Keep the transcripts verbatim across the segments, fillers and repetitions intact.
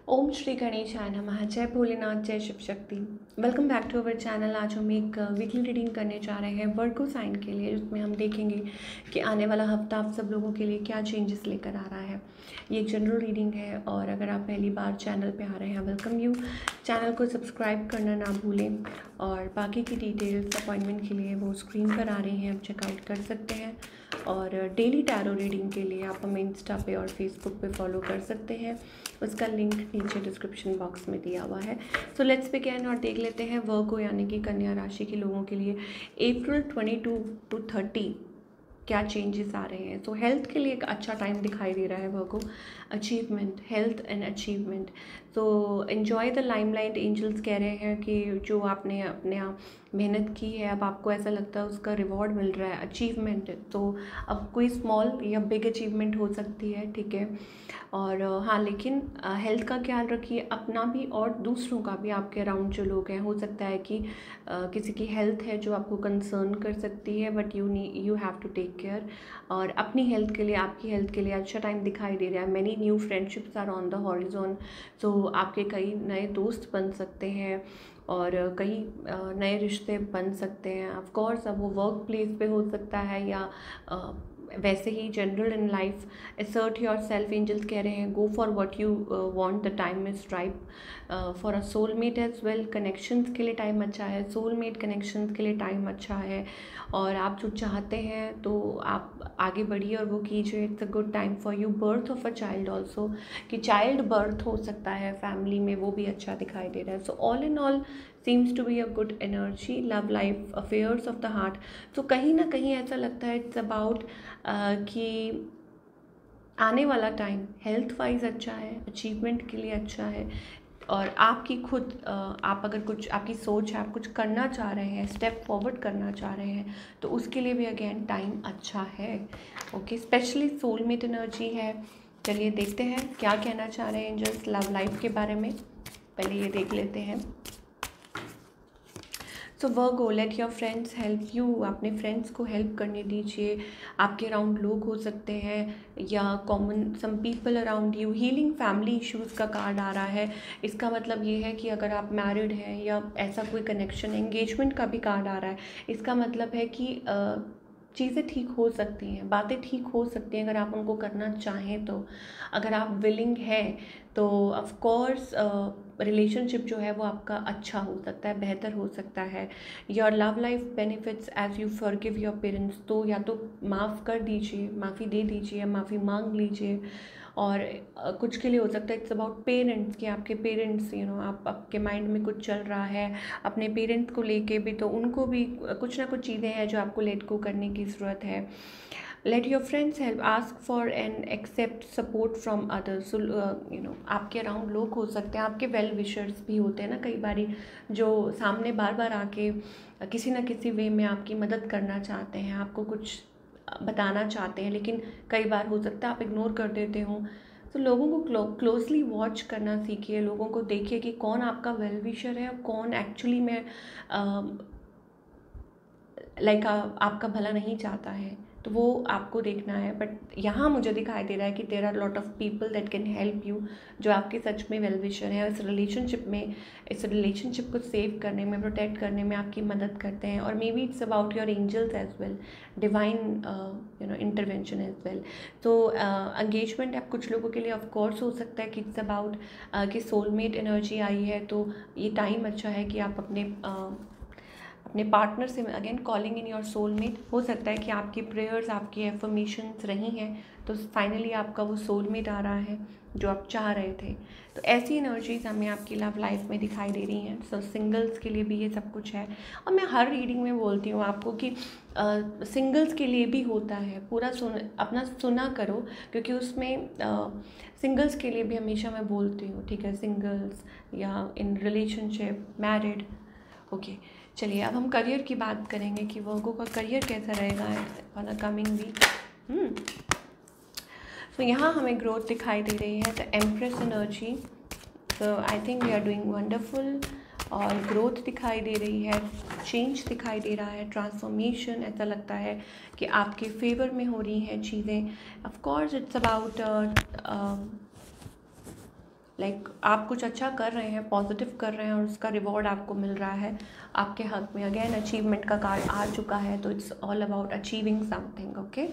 ओम श्री गणेशाय नमः। जय भोलेनाथ, जय Shiv Shakti. Welcome back to our channel. आज हम एक वीकली रीडिंग करने जा रहे हैं वर्गो साइन के लिए, जिसमें हम देखेंगे कि आने वाला हफ्ता आप सब लोगों के लिए क्या चेंजेस लेकर आ रहा है। ये एक जनरल रीडिंग है और अगर आप पहली बार चैनल पे आ रहे हैं, वेलकम यू। चैनल को सब्सक्राइब करना ना भूलें और बाकी की डिटेल्स अपॉइंटमेंट के लिए वो स्क्रीन पर आ रही हैं, आप चेकआउट कर सकते हैं। और डेली टैरो रीडिंग के लिए आप हमें इंस्टा पे और फेसबुक पे फॉलो कर सकते हैं, उसका लिंक नीचे डिस्क्रिप्शन बॉक्स में दिया हुआ है। सो लेट्स बिगिन और देख लेते हैं वर्गो यानी कि कन्या राशि के लोगों के लिए April twenty two to thirty क्या चेंजेस आ रहे हैं। तो हेल्थ के लिए एक अच्छा टाइम दिखाई दे रहा है Virgo. Achievement, health and achievement. तो एन्जॉय द लाइमलाइट। एंजल्स कह रहे हैं कि जो आपने अपने आप मेहनत की है, अब आपको ऐसा लगता है उसका रिवॉर्ड मिल रहा है, अचीवमेंट। तो अब कोई स्मॉल या बिग अचीवमेंट हो सकती है, ठीक है। और हाँ, लेकिन हेल्थ का ख्याल रखिए, अपना भी और दूसरों का भी। आपके अराउंड जो लोग हैं, हो सकता है कि uh, किसी की हेल्थ है जो आपको कंसर्न कर सकती है, but you know you have to take care. और अपनी हेल्थ के लिए, आपकी हेल्थ के लिए अच्छा टाइम दिखाई दे रहा है। Many new friendships are on the horizon. तो आपके कई नए दोस्त बन सकते हैं और कई नए रिश्ते बन सकते हैं। ऑफ कोर्स अब वो वर्क प्लेस पे हो सकता है या uh, वैसे ही general in life. Assert yourself. Angels कह रहे हैं go for what you want, the time is ripe for a soulmate as well. Connections के लिए टाइम अच्छा है, सोलमेट कनेक्शंस के लिए टाइम अच्छा है। और आप जो चाहते हैं तो आप आगे बढ़िए और वो कीजिए। It's a good time for you. Birth of a child also, कि चाइल्ड बर्थ हो सकता है फैमिली में, वो भी अच्छा दिखाई दे रहा है। So all in all seems to be a good energy. Love life, affairs of the heart. तो कहीं ना कहीं ऐसा लगता है इट्स अबाउट कि आने वाला टाइम हेल्थ वाइज अच्छा है, अचीवमेंट के लिए अच्छा है। और आपकी खुद आप अगर कुछ, आपकी सोच है, आप कुछ करना चाह रहे हैं, स्टेप फॉरवर्ड करना चाह रहे हैं, तो उसके लिए भी अगेन टाइम अच्छा है। ओके, स्पेशली सोलमेट एनर्जी है। चलिए देखते हैं क्या कहना चाह रहे हैं एंजल्स लव लाइफ के बारे में। पहले ये देख लेते हैं। So Virgo, let your friends help you. अपने फ्रेंड्स को हेल्प करने दीजिए। आपके अराउंड लोग हो सकते हैं या common some people around you. Healing family issues का कार्ड आ रहा है। इसका मतलब ये है कि अगर आप मैरिड हैं या ऐसा कोई कनेक्शन, एंगेजमेंट का भी कार्ड आ रहा है। इसका मतलब है कि चीज़ें ठीक हो सकती हैं, बातें ठीक हो सकती हैं अगर आप उनको करना चाहें तो। अगर आप विलिंग हैं तो ऑफ कोर्स रिलेशनशिप जो है वो आपका अच्छा हो सकता है, बेहतर हो सकता है। Your love life benefits as you forgive your parents. तो या तो माफ़ कर दीजिए, माफ़ी दे दीजिए, माफ़ी मांग लीजिए। और uh, कुछ के लिए हो सकता है इट्स अबाउट पेरेंट्स, कि आपके पेरेंट्स यू नो आप आपके माइंड में कुछ चल रहा है अपने पेरेंट्स को लेके भी, तो उनको भी कुछ ना कुछ चीज़ें हैं जो आपको लेट को करने की ज़रूरत है। Let your friends help, ask for and accept support from others. You know आपके अराउंड लोग हो सकते हैं, आपके वेल विशर्स भी होते हैं ना कई बारी, जो सामने बार बार आके किसी ना किसी वे में आपकी मदद करना चाहते हैं, आपको कुछ बताना चाहते हैं, लेकिन कई बार हो सकता है आप इग्नोर कर देते हो। तो लोगों को क्लो क्लोजली वॉच करना सीखिए, लोगों को देखिए कि कौन आपका वेल विशर है और कौन एक्चुअली में लाइक आपका भला नहीं चाहता है, तो वो आपको देखना है। बट यहाँ मुझे दिखाई दे रहा है कि there are lot of people that can help you, जो आपके सच में वेल विशर हैं, इस रिलेशनशिप में, इस रिलेशनशिप को सेव करने में, प्रोटेक्ट करने में आपकी मदद करते हैं। और maybe it's about your angels as well, divine you know intervention as well. तो एंगेजमेंट आप कुछ लोगों के लिए ऑफ कोर्स हो सकता है कि इट्स अबाउट कि सोलमेट एनर्जी आई है, तो ये टाइम अच्छा है कि आप अपने uh, अपने पार्टनर से again calling in your soulmate. हो सकता है कि आपकी प्रेयर्स, आपकी एफर्मेशंस रही हैं, तो फाइनली आपका वो सोलमेट आ रहा है जो आप चाह रहे थे। तो ऐसी एनर्जीज हमें आपकी लव लाइफ में दिखाई दे रही हैं। सो सिंगल्स के लिए भी ये सब कुछ है। और मैं हर रीडिंग में बोलती हूँ आपको कि सिंगल्स के लिए भी होता है, पूरा सुन अपना सुना करो, क्योंकि उसमें सिंगल्स के लिए भी हमेशा मैं बोलती हूँ, ठीक है। सिंगल्स या इन रिलेशनशिप, मैरिड। ओके, चलिए अब हम करियर की बात करेंगे कि वर्गो का करियर कैसा रहेगा फॉर द कमिंग वीक। तो यहाँ हमें ग्रोथ दिखाई दे रही है, द एम्प्रेस एनर्जी। तो I think we are doing wonderful. और ग्रोथ दिखाई दे रही है, चेंज दिखाई दे रहा है, ट्रांसफॉर्मेशन। ऐसा लगता है कि आपके फेवर में हो रही हैं चीज़ें। Of course it's about like like, आप कुछ अच्छा कर रहे हैं, पॉजिटिव कर रहे हैं और उसका रिवॉर्ड आपको मिल रहा है आपके हक में। अगेन अचीवमेंट का कार्ड आ चुका है, तो it's all about achieving something. Okay,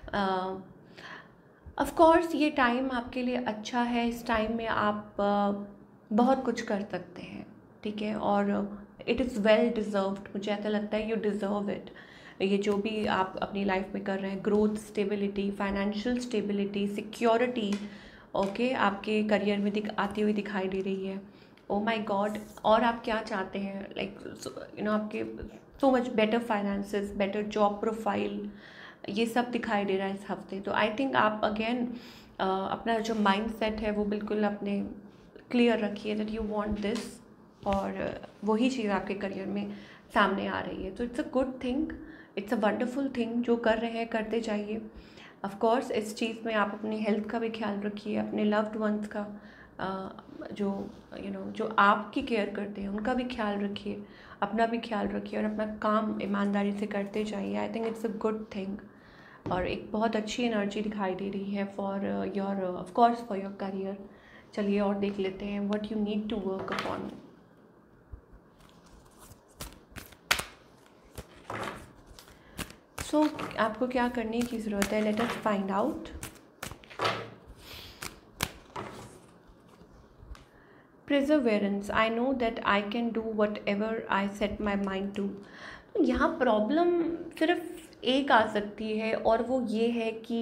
of course ये टाइम आपके लिए अच्छा है। इस टाइम में आप uh, बहुत कुछ कर सकते हैं, ठीक है, और इट इज़ वेल डिज़र्व्ड। मुझे ऐसा लगता है यू डिज़र्व इट। ये जो भी आप अपनी लाइफ में कर रहे हैं, growth, stability, financial stability, security, okay, आपके करियर में दिख आती हुई दिखाई दे रही है। ओ माय गॉड, और आप क्या चाहते हैं, लाइक यू नो आपके so much better finances, better job profile, ये सब दिखाई दे रहा है इस हफ्ते। तो आई थिंक आप अगेन अपना जो माइंड सेट है वो बिल्कुल अपने क्लियर रखिए दैट यू वांट दिस, और वही चीज़ आपके करियर में सामने आ रही है। तो it's a good thing, it's a wonderful thing. जो कर रहे हैं करते जाइए। ऑफ कोर्स इस चीज़ में आप अपनी हेल्थ का भी ख्याल रखिए, अपने लव्ड वंस का, जो यू you नो know, जो आपकी केयर करते हैं उनका भी ख्याल रखिए, अपना भी ख्याल रखिए और अपना काम ईमानदारी से करते जाइए। I think it's a good thing, और एक बहुत अच्छी एनर्जी दिखाई दे रही है for your, of course for your career. चलिए और देख लेते हैं what you need to work upon. So आपको क्या करने की ज़रूरत है, let us find out. Perseverance, I know that I can do whatever I set my mind to। यहाँ प्रॉब्लम सिर्फ एक आ सकती है, और वो ये है कि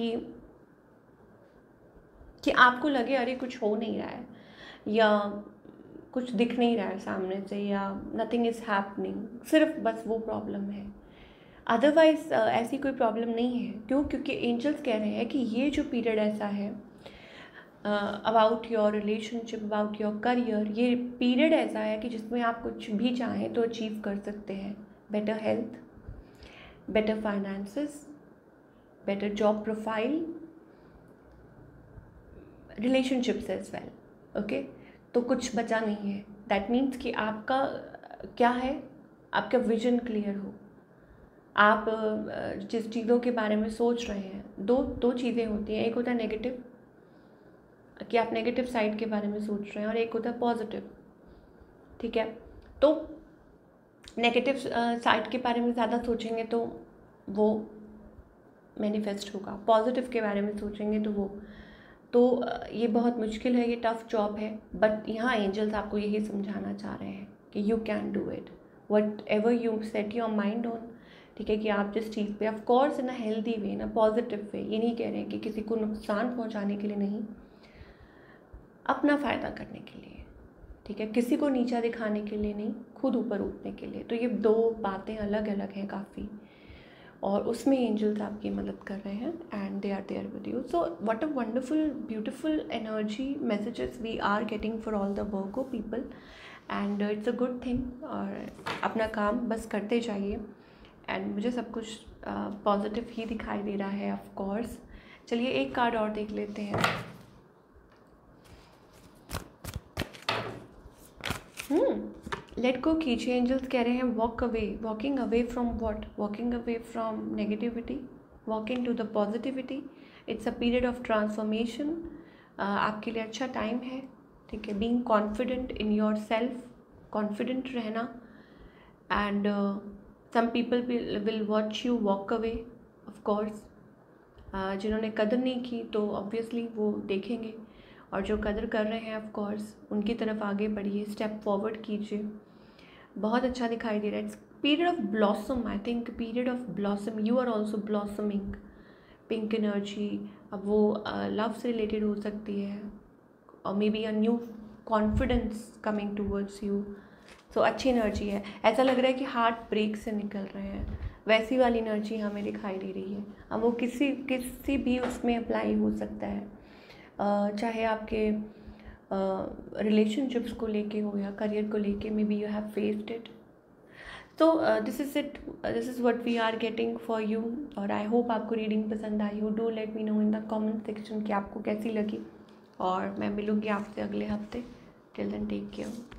कि आपको लगे अरे कुछ हो नहीं रहा है, या कुछ दिख नहीं रहा है सामने से, या नथिंग इज़ हैपनिंग, सिर्फ बस वो प्रॉब्लम है। अदरवाइज़ ऐसी कोई प्रॉब्लम नहीं है। क्यों? क्योंकि एंजल्स कह रहे हैं कि ये जो पीरियड ऐसा है about your relationship, about your career, ये पीरियड ऐसा है कि जिसमें आप कुछ भी चाहें तो अचीव कर सकते हैं। Better health, better finances, better job profile, relationships as well. Okay, तो कुछ बचा नहीं है। दैट मीन्स कि आपका क्या है, आपका विजन क्लियर हो। आप जिस चीज़ों के बारे में सोच रहे हैं, दो दो चीज़ें होती हैं। एक होता है नेगेटिव, कि आप नेगेटिव साइड के बारे में सोच रहे हैं, और एक होता है पॉजिटिव, ठीक है। तो नेगेटिव साइड के बारे में ज़्यादा सोचेंगे तो वो मैनिफेस्ट होगा, पॉजिटिव के बारे में सोचेंगे तो वो तो ये बहुत मुश्किल है, ये टफ जॉब है। बट यहाँ एंजल्स आपको यही समझाना चाह रहे हैं कि you can do it, whatever you set your mind on, ठीक है, कि आप जिस चीज़ पे, of course in a healthy way, in a positive way. ये नहीं कह रहे हैं कि किसी को नुकसान पहुँचाने के लिए नहीं, अपना फ़ायदा करने के लिए, ठीक है, किसी को नीचा दिखाने के लिए नहीं, खुद ऊपर उठने के लिए। तो ये दो बातें अलग अलग हैं काफ़ी, और उसमें एंजल्स आपकी मदद कर रहे हैं, and they are there with you. So what a wonderful beautiful energy messages we are getting for all the Virgo people, and it's a good thing. और अपना काम बस करते जाइए, एंड मुझे सब कुछ पॉजिटिव uh, ही दिखाई दे रहा है, ऑफ कोर्स। चलिए एक कार्ड और देख लेते हैं। हम्म लेट गो कीजिए। एंजल्स कह रहे हैं walk away, walking away from what, walking away from negativity, walking to the positivity. It's a period of transformation. आपके लिए अच्छा टाइम है, ठीक है। Being confident in yourself, confident रहना, and some people will watch you walk away, of course. जिन्होंने कदर नहीं की तो ऑब्वियसली वो देखेंगे, और जो कदर कर रहे हैं ऑफ कोर्स उनकी तरफ आगे बढ़िए, स्टेप फॉरवर्ड कीजिए। बहुत अच्छा दिखाई दे रहा है। It's period of blossom, I think period of blossom. You are also blossoming, pink energy. अब वो लव uh, से रिलेटेड हो सकती है, और maybe a new confidence coming towards you. So अच्छी एनर्जी है। ऐसा लग रहा है कि हार्ट ब्रेक से निकल रहे हैं, वैसी वाली एनर्जी हमें दिखाई दे रही है। अब वो किसी किसी भी उसमें अप्लाई हो सकता है, uh, चाहे आपके रिलेशनशिप्स uh, को लेके हो या करियर को लेके, maybe you have faced it. तो this is it, this is what we are getting for you. और आई होप आपको रीडिंग पसंद आई हो। Do let me know in the comment section कि आपको कैसी लगी, और मैं मिलूँगी आपसे अगले हफ्ते। Till then take care.